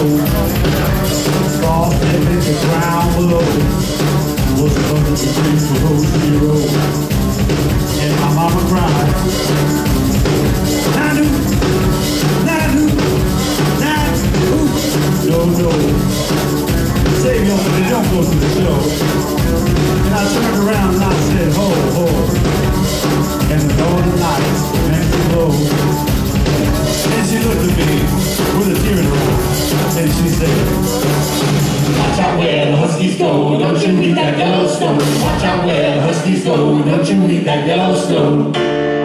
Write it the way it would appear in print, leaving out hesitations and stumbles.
Soft and hit the ground below. Was 100 degrees below zero. And my mama cried. Nanu, Nanu, Nanu. No, no. Save your money, don't go to the show. And I turned around and I said, ho, ho. And the northern lights began to glow. And she looked at me with a tear in her eye. And she said, watch out where the huskies go, don't you eat that yellow snow. Watch out where the huskies go, don't you eat that yellow snow.